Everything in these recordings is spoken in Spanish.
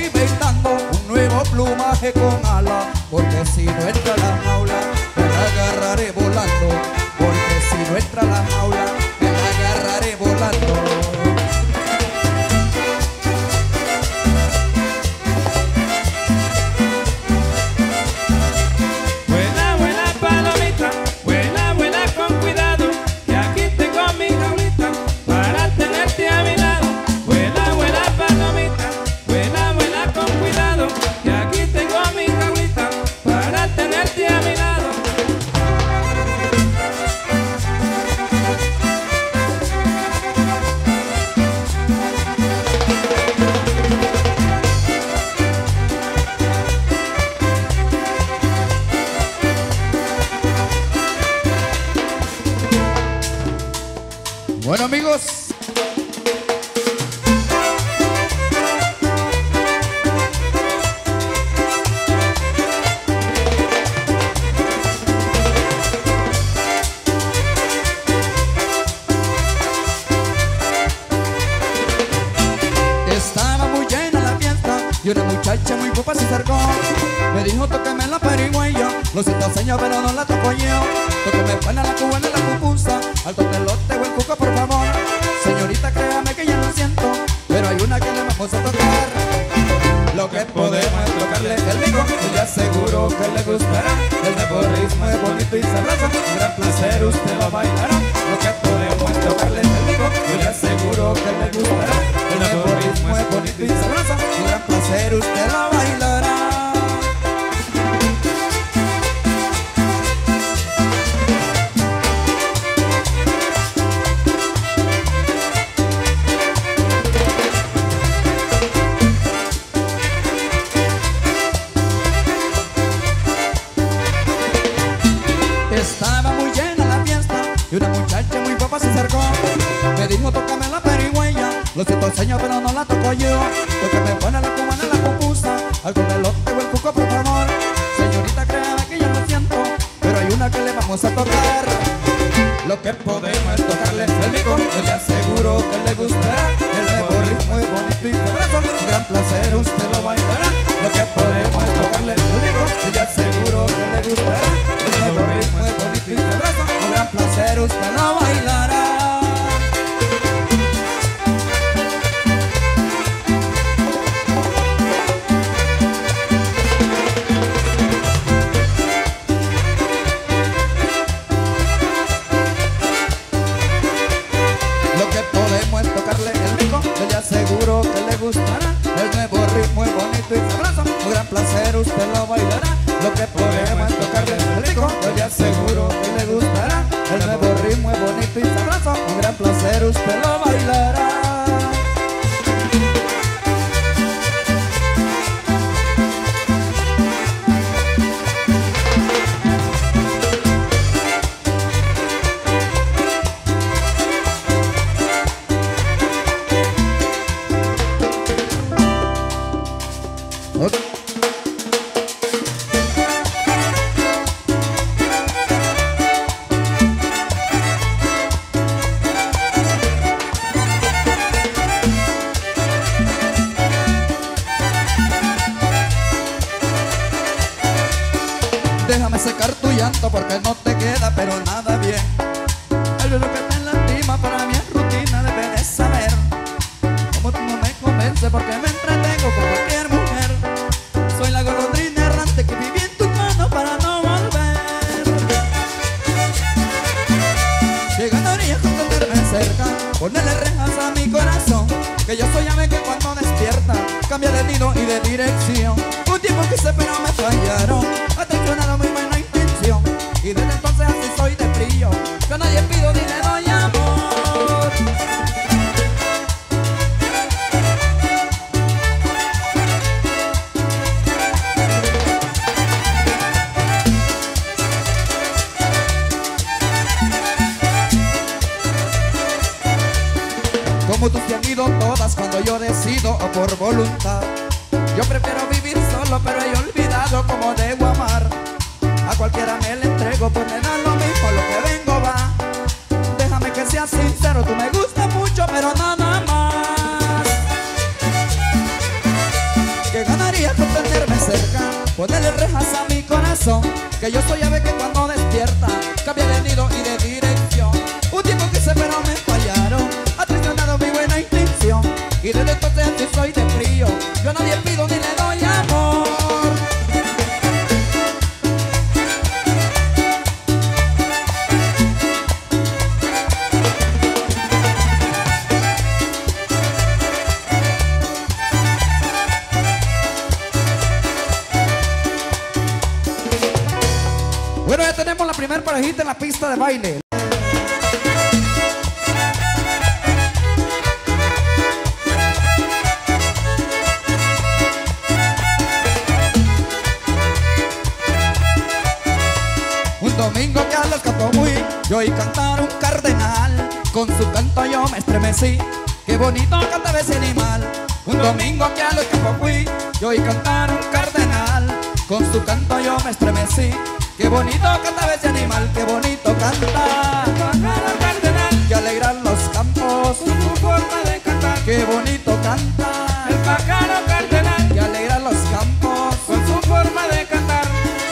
inventando un nuevo plumaje con ala, porque si no entra a la jaula me la agarraré volando, porque si no entra a la jaula me la agarraré volando. Bueno, amigos, estaba muy llena la fiesta y una muchacha muy guapa se acercó. Me dijo, tócame la perigüeya. Lo siento, señor, pero no la toco yo. Tócame buena la cubana y la pupusa, al totelote o el cuco, por favor. Señorita, créame que ya lo siento, pero hay una que le vamos a tocar. Lo que podemos es tocarle el mico, y le aseguro que le gustará. El nuevo ritmo es bonito y sabroso, un gran placer usted lo bailará. Lo que podemos es tocarle el mico, y le aseguro que le gustará. El nuevo ritmo es bonito y sabroso, un gran placer usted lo bailará. Estaba muy llena la fiesta y una muchacha muy guapa se acercó. Me dijo, tócame la perigüeya. Lo siento, señor, pero no la toco yo. Tócame buena la cubana y la pupusa, al comelote o el cuco, por favor. Señorita, créame que yo lo siento, pero hay una que le vamos a tocar. Lo que podemos es tocarle el mico, yo le aseguro que le gustará. El nuevo ritmo es bonito y sabroso, un gran placer usted lo bailará. Lo que podemos es tocarle el mico, yo le aseguro que le gustará. El nuevo ritmo es bonito y sabroso, un gran placer usted lo bailará. Seguro que le gustará. El nuevo ritmo es bonito y sabroso, un gran placer usted lo bailará. Lo que podemos es tocarle el rico, yo le aseguro que le gustará. El nuevo ritmo es bonito y sabroso, un gran placer usted lo bailará. Déjame secar tu llanto porque no te queda pero nada bien. El lo que te lastima para mí es rutina, debes de saber. Como tú no me convences porque me entretengo con cualquier mujer. Soy la golondrina errante que viví en tus manos para no volver. Llegando a orillas con tenerme cerca, ponerle rejas a mi corazón, que yo soy ave que cuando despierta cambia de nido y de dirección. Un tiempo quise pero me fallaron, ha traicionado mi buena intención, y desde entonces así soy de frío. Yo a nadie pido ni le doy amor. Como tú te han ido todas cuando yo decido o por voluntad. Yo prefiero vivir solo pero he olvidado cómo debo amar. A cualquiera me le entrego pues me da lo mismo lo que vengo va. Déjame que sea sincero, tú me gustas mucho pero nada más. Que ponerle rejas a mi corazón, que yo soy ave que cuando despierta cambia de nido y de dirección. Un tiempo quise pero me fallaron, ha traicionado mi buena intención, y desde entonces así soy de frío, yo a nadie pido ni le doy amor. Bueno, ya tenemos la primera parejita en la pista de baile. Un domingo que a los campos fui, yo oí cantar un cardenal, con su canto yo me estremecí, qué bonito cantaba ese animal. Un domingo que a los campos fui, yo oí cantar un cardenal, con su canto yo me estremecí, qué bonito cantaba ese animal, qué bonito canta. Pájaro cardenal, Que alegran los campos, con su forma de cantar. qué bonito canta. El pájaro cardenal, Que alegran los campos, con su forma de cantar.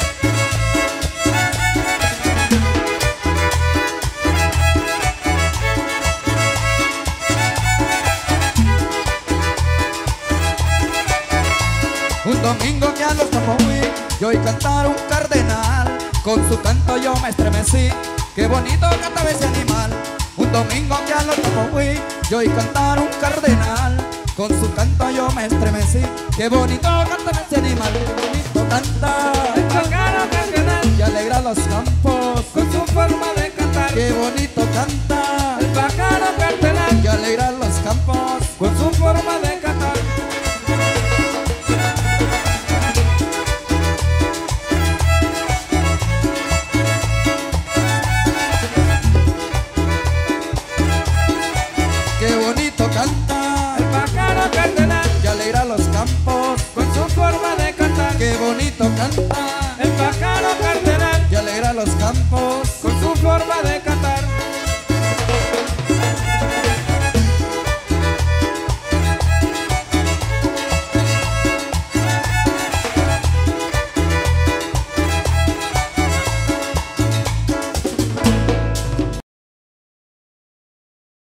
un domingo que a los campos fui, yo oí cantar un cardenal, con su canto yo me estremecí, qué bonito cantaba ese animal. Un domingo que a los campos fui, yo oí cantar un cardenal, con su canto yo me estremecí, qué bonito cantaba ese animal, qué bonito canta. El pájaro cardenal, Que alegra los campos, con su forma de cantar. qué bonito canta.